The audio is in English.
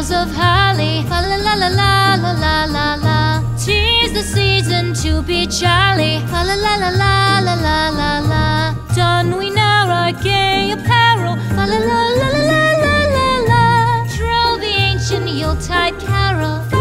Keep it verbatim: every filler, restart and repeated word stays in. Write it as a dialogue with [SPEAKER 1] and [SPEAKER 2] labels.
[SPEAKER 1] boughs of holly. Fa la la la la la la la la. 'Tis the season to be jolly. Fa la la la la la la la la. Don we now our gay apparel. Fa la la la la la la la la. Troll the ancient Yuletide carol.